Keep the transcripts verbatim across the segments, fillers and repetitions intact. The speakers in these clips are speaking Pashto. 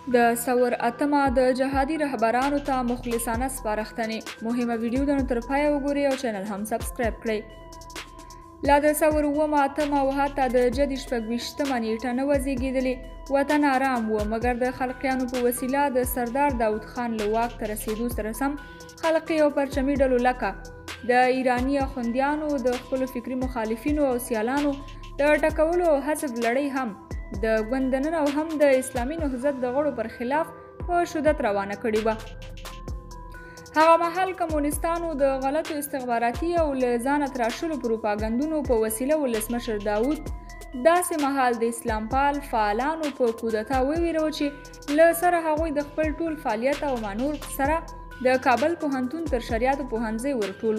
د ثور اتمه د جهادي رهبرانو ته مخلصانه سپارښتنې. مهمه ویډیو ده نو تر پایه وګورئ او چینل هم سبسکرایب کړئ. لا د ثور اوومه اتمه او حتی د جدي شپږ ویشتمه نیټه نه وه زیږېدلې. وطن آرام و، مګر د خلقیانو په وسیله د سردار داود خان له واک ته رسېدو سره سم خلقي او پرچمي ډلو لکه د ایراني اخوندیانو د خپلو فکري مخالفینو او سیالانو د ټکولو او حذف لړۍ هم د ګوند دننه او هم د اسلامي نهضت د غړو پر خلاف په شدت روانه کړې وه. هغه مهال کمونیستانو د غلطو استخباراتي او له ځانه تراشلو پروپاګندونو په وسیله ولسمشر داود داسې مهال د اسلام پال فعالانو په کودتا وویروه چې له سره هغوی د خپل ټول فعالیت او مانور سره د کابل پوهنتون تر شریعتو پوهنځي ورټول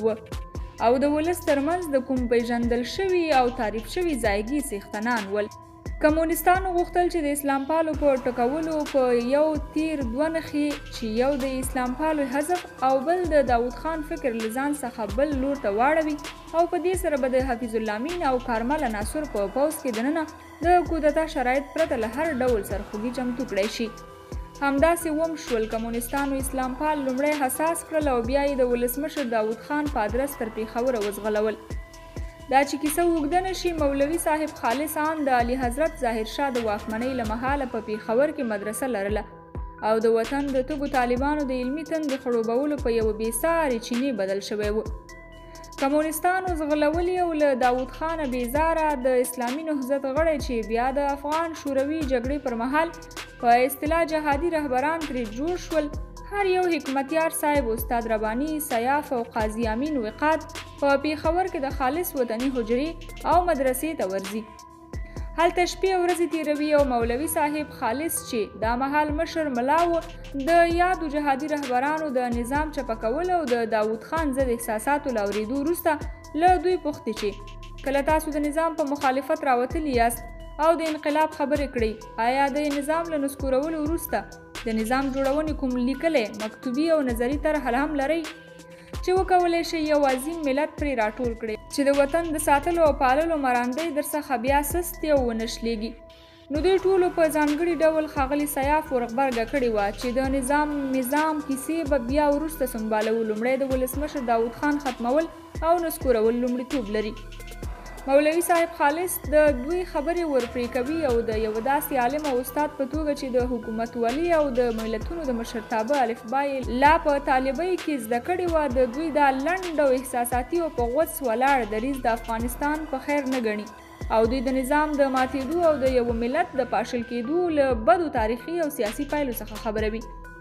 و او د ولس ترمنځ د کوم پیژندل شوي او تعریف شوي ځایګي څښتنان ول. کمونیستانو غوښتل چې د اسلام پالو په ټکولو په یو تیر دوه نښې چې یو د اسلام پالو حذف او بل د داود خان فکر له ځان څخه بل لور ته واړوي او په دې سره به د حفیظ الله امین او کارمل عناصر په پوځ کې دننه د کودتا شرایط پرته له هر ډول سرخوږي چمتو کړی شي. همداسې وم شول. کمونیستانو اسلام پال لومړی حساس کړل او بیا یې د ولسمشر داود خان په ادرس تر پېښوره وځغلول. دا چې کیسه اوږده نه شي، مولوي صاحب خالص آن د اعلی حضرت ظاهر شاه د واکمنۍ له مهاله په پېښور کې مدرسه لرله او د وطن د تږو طالبانو د علمي تندې خړوبولو په یوه بېسارې چینې بدل شوی و. کمونیستانو ځغلولي او له داود خانه بېزاره د اسلامي نهضت غړی چې بیا د افغان شوروي جګړې پر مهال په اصطلاح جهادي رهبران ترې جوړ شول، هر یو حکمتیار صاحب، استاد رباني، سیاف او قاضي امین وقاد په پېښور کې د خالص وطني حجرې او مدرسې ته ورځي. هلته شپې او ورځې تېروي او مولوي صاحب خالص چې دا مهال مشر ملا و د یادو جهادي رهبرانو د نظام چپه کول او د داود خان ضد احساساتو له اورېدو وروسته له دوی پوښتې چې کله تاسو د نظام په مخالفت راوتلي یاست او د انقلاب خبرې کړئ، آیا د نظام له نسکورولو وروسته د نظام جوړونې کوم لیکلی مکتوبي او نظري طرح هم لرئ چې وکولی شئ یو عظیم ملت پرې راټول کړئ چې د وطن د ساتلو او پاللو مرندۍ درڅخه بیا سستې او ونه شلېږي؟ نو دوی ټولو په ځانګړي ډول ښاغلي سیاف ورغبرګه کړې وه چې د نظام نظام کیسې به بیا وروسته سنبالو. لومړی د ولسمشر داود خان ختمول او نسکورول لومړیتوب لري. مولوي صاحب خالص د دوی خبرې ورپرې کوي او د یو داسې عالم او استاد په توګه چې د حکومتولي او د ملتونو د مشرتابه الفبای لا په طالبۍ کې زده کړې وه، د دوی دا لنډ او احساساتي او په غوڅ ولاړ دریځ د افغانستان په خیر نه ګڼي او دوی د نظام د ماتېدو او د یو ملت د پاشل کېدو له بدو تاریخي او سیاسي پایلو څخه خبروي.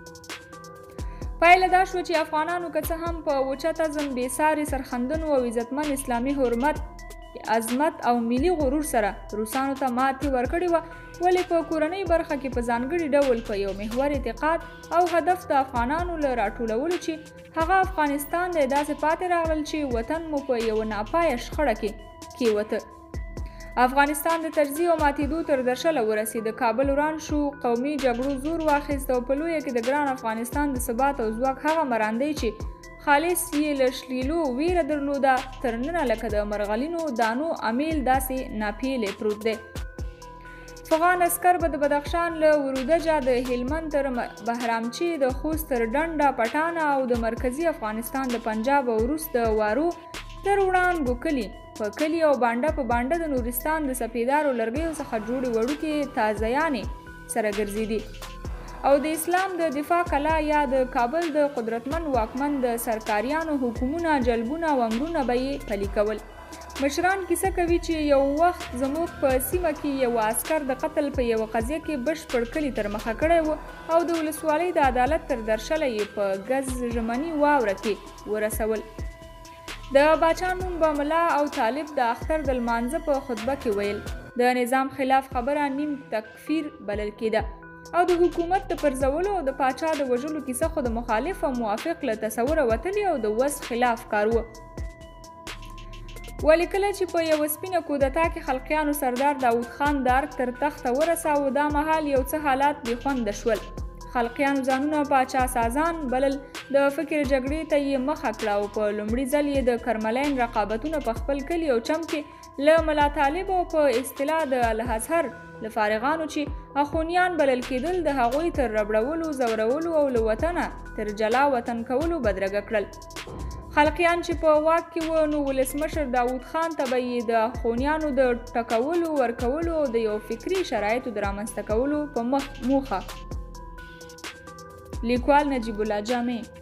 پایله دا شوه چې افغانانو که څه هم په اوچت عزم، بېساري سرښندنو او عزتمن اسلامي حرمت، عظمت او ملي غرور سره روسانو ته ماتې ورکړې وه، ولې په کورنۍ برخه کې په ځانګړي ډول په یو محور اعتقاد او هدف د افغانانو له راټولولو چې هغه افغانستان دی داسې پاتې راغلل چې وطن مو په یوه ناپایه شخړه کې کېوته. افغانستان د تجزیې او ماتېدو تر درشله ورسېد، د کابل وران شو، قومي جګړو زور واخیست او په لویه کې د ګران افغانستان د ثبات او ځواک هغه مرندی چې خالص یې له شلیلو ویره درلوده تر ننه لکه د مرغلینو دانو امیل داسې ناپیلې پروت دی. افغان عسکر به د بدخشان له ورودجه، د هلمند تر بهرامچې، د خوست تر ډنډه پټانه او د مرکزي افغانستان د پنجاب او روس د وارو تر وړانګو کلي په کلي او بانډه په بانډه د نورستان د سپیدارو لرګیو څخه جوړې وړوکې تازیانې سره ګرځېدي او د اسلام د دفاع کلا یا د کابل د قدرتمن واکمن د سرکاریانو حکومونه، جلبونه او امرونه به یې پلي کول. مشران کیسه کوي چې یو وخت زموږ په سیمه کې یو عسکر د قتل په یوه قضیه کې بشپړ کلي تر مخه کړی و او د ولسوالۍ د عدالت تر درشله یې په ګز ژمني واوره کې ورسول. د باچا نوم به ملا او طالب د اختر د لمانځه په خطبه کې ویل. د نظام خلاف خبره نیم تکفیر بلل کېده او د حکومت د پرځولو او د پاچا د وژلو کیسه خو د مخالف او موافق له تصوره وتلي او د وس خلاف کار و. ولې کله چې په یوه سپینه کودتا کې خلقیانو سردار داود خان د ارګ تر تخته ورساوه، دا مهال یو څه حالات بې خونده شول. خلقیانو ځانونه پاچا سازان بلل، د فکر جګړې ته یې مخه کړه او په لومړي ځل یې د کرملین رقابتونه په خپل کلي او چم کې له ملا طالبو په اصطلاح د الازهر له فارغانو چې اخونیان بلل کېدل د هغوی تر ربړولو، زورولو او له وطنه تر جلا وطن کولو بدرګه کړل. خلقیان چې په واک کې وو نو ولسمشر داود خان ته به یې د اخونیانو د ټکولو، ورکولو او د یو فکري شرایطو د رامنځته کولو په موخه. لیکوال نجیب الله جامع.